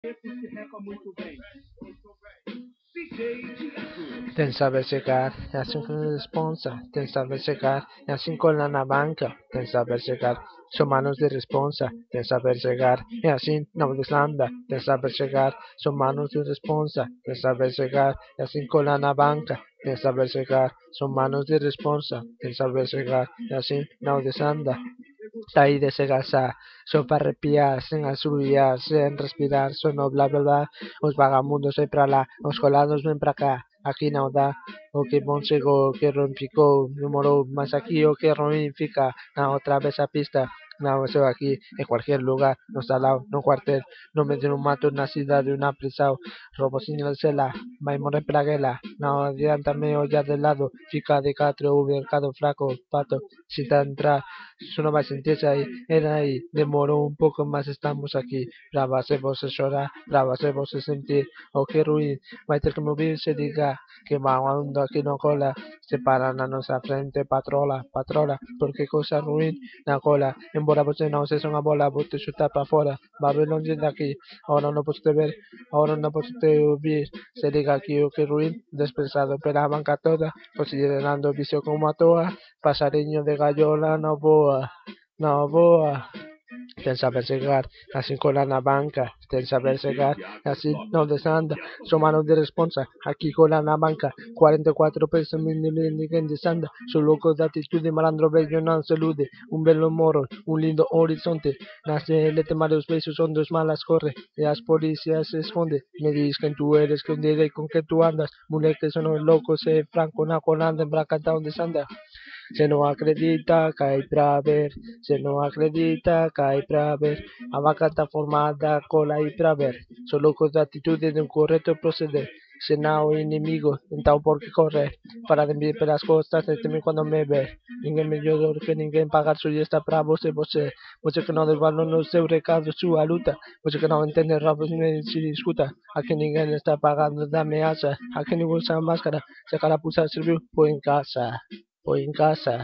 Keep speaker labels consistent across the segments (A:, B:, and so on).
A: Tem saber chegar, é assim com responsa. Tem saber chegar, é assim com lá na banca. Tem saber chegar, são manos de responsa. Tem saber chegar, é assim não desanda. Tem saber chegar, são manos de responsa. Tem saber chegar, é assim com lá na banca. Tem saber chegar, são manos de responsa. Tem saber chegar, é assim não desanda. Sair dessa gaça, só para arrepiar, sem assobiar, sem respirar, só no bla bla bla. Os vagabundos vêm pra lá, os colados vêm pra cá. Aqui não dá, o que bom chegou, o que ruim ficou, demorou, mas aqui o que ruim fica. Na outra vez a pista, não, eu aqui, em qualquer lugar, no salão, no quartel, no meio de um mato, na cidade, na prisão, robo sin el cela, vai morrer pra guerra. Não adianta me olhar de lado, fica de quatro, o mercado fraco, pato, si te entrar. Eso no va a sentirse ahí, era ahí, demoró un poco más, estamos aquí, brava se vos llorar, brava se vos sentir, oh qué ruin, vai ter que mover se diga, que va andando aquí no cola, se paran a nuestra frente, patrola, patrola, porque cosa ruin, na cola, embora você não seja uma bola, vou te chutar para fora, vai ver longe daqui, ahora no posso te ver, ahora no posso te ouvir, se diga aqui o que ruin, desprezado pela banca toda, considerando o vicio como a toa, passarinho de gaiola na boa, na boa. Tem saber chegar, assim colar na banca. Tem saber chegar, assim não desanda. Sou mano de responsa, aqui colar na banca. 44 pesos, ninguém desanda. Sou louco de atitude, malandro velho não se ilude. Um belo moro, um lindo horizonte. Nasce ele tem vários beijos onde os malas correm. E as polícias se escondem. Me diz quem tu eres, quem direi com quem tu andas. Moleque, sou louco, se franco na colanda, em braca onde anda. Se não acredita, cai pra ver. Se não acredita, cai pra ver. A vaca tá formada, cola aí pra ver. Sou louco da atitude de um correto proceder. Se não inimigo, então por que correr? Para de me pelas costas, teme quando me vê. Ninguém melhor que ninguém pagar sua está pra você, você. Você que não dá valor no seu recado, sua luta. Você que não entende rabos nem se discuta. Aqui ninguém está pagando da ameaça. Aqui ninguém usa máscara. Se a carapuça serviu, põe em casa. Põe em casa.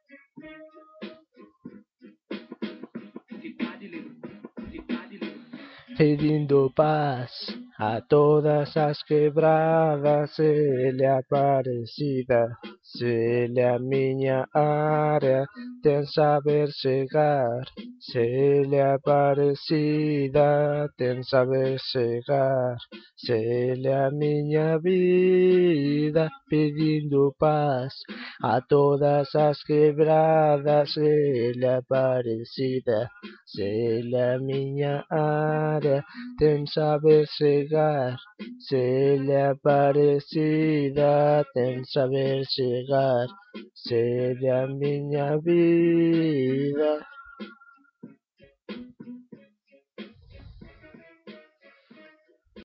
A: Pedindo paz a todas as quebradas, ele é Aparecida, se ele é a minha área, tem saber chegar, se ele é Aparecida, tem saber chegar, se ele é a minha vida, pedindo paz a todas as quebradas, ele é Aparecida. Se ele é minha área, tem saber chegar. Se ele é parecida, tem saber chegar. Se ele é minha vida.